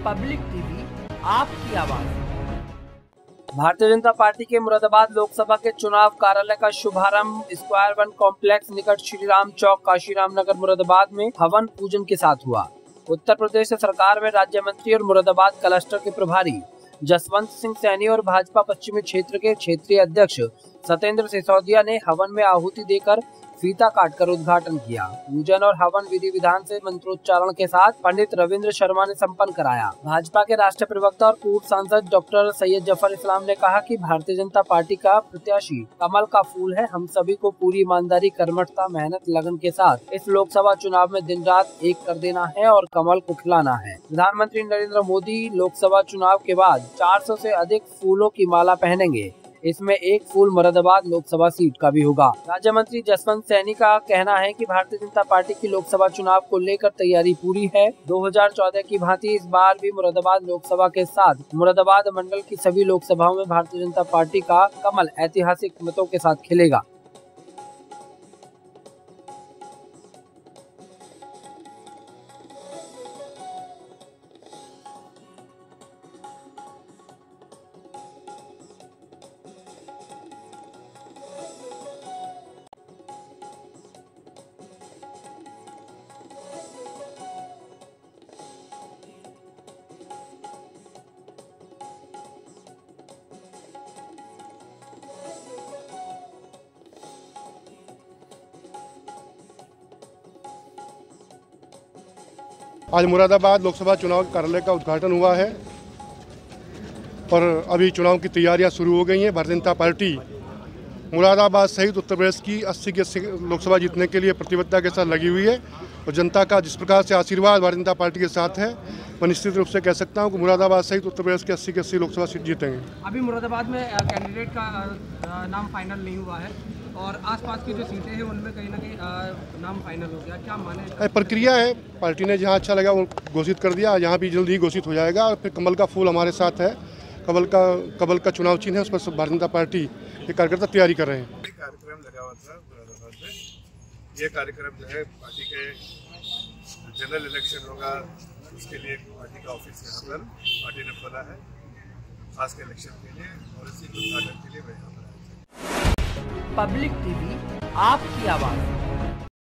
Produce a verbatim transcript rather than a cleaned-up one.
Public TV, आपकी आवाज। Bharatiya Janata party के मुरादाबाद लोकसभा के चुनाव कार्यालय का शुभारंभ स्क्वायर वन कॉम्प्लेक्स निकट श्री राम चौक काशीराम नगर मुरादाबाद में हवन पूजन के साथ हुआ। उत्तर प्रदेश सरकार में राज्य मंत्री और मुरादाबाद क्लस्टर के प्रभारी जसवंत सिंह सैनी और भाजपा पश्चिमी क्षेत्र के क्षेत्रीय अध्यक्ष सत्येंद्र सिसोदिया ने हवन में आहुति देकर फीता काटकर उद्घाटन किया। पूजन और हवन विधि विधान से मंत्रोच्चारण के साथ पंडित रविंद्र शर्मा ने संपन्न कराया। भाजपा के राष्ट्रीय प्रवक्ता और पूर्व सांसद डॉक्टर सैयद जफर इस्लाम ने कहा कि भारतीय जनता पार्टी का प्रत्याशी कमल का फूल है। हम सभी को पूरी ईमानदारी, कर्मठता, मेहनत, लगन के साथ इस लोकसभा चुनाव में दिन रात एक कर देना है और कमल को खिलाना है। प्रधानमंत्री नरेंद्र मोदी लोकसभा चुनाव के बाद चार सौ से अधिक फूलों की माला पहनेंगे। इसमें एक फूल मुरादाबाद लोकसभा सीट का भी होगा। राज्य मंत्री जसवंत सैनी का कहना है कि भारतीय जनता पार्टी की लोकसभा चुनाव को लेकर तैयारी पूरी है। दो हज़ार चौदह की भांति इस बार भी मुरादाबाद लोकसभा के साथ मुरादाबाद मंडल की सभी लोकसभाओं में भारतीय जनता पार्टी का कमल ऐतिहासिक मतों के साथ खिलेगा। आज मुरादाबाद लोकसभा चुनाव कार्यालय का उद्घाटन हुआ है और अभी चुनाव की तैयारियां शुरू हो गई हैं। भारतीय जनता पार्टी मुरादाबाद सहित उत्तर प्रदेश की अस्सी की अस्सी लोकसभा जीतने के लिए प्रतिबद्धता के साथ लगी हुई है और जनता का जिस प्रकार से आशीर्वाद भारतीय जनता पार्टी के साथ है, मैं निश्चित रूप से कह सकता हूं कि मुरादाबाद सहित उत्तर प्रदेश के अस्सी की अस्सी लोकसभा सीट जीतेंगे। अभी मुरादाबाद में कैंडिडेट का नाम फाइनल नहीं हुआ है और आसपास की जो सीटें हैं उनमें कहीं ना कहीं नाम फाइनल हो गया, क्या माने? प्रक्रिया है, पार्टी ने जहां अच्छा लगा वो घोषित कर दिया, यहाँ भी जल्द ही घोषित हो जाएगा। और फिर कमल का फूल हमारे साथ है, कमल का कमल का चुनाव चिन्ह है, उस पर भारतीय जनता पार्टी के कार्यकर्ता तैयारी कर रहे हैं। कार्यक्रम लगा हुआ था मुरादाबाद में, ये कार्यक्रम जो है पार्टी के जनरल इलेक्शन होगा, उसके लिए पार्टी का ऑफिस यहाँ पर पार्टी ने खोला है खास के इलेक्शन के लिए, और इसी उद्घाटन के लिए मैं यहाँ पर आया। पब्लिक टीवी, आपकी आवाज।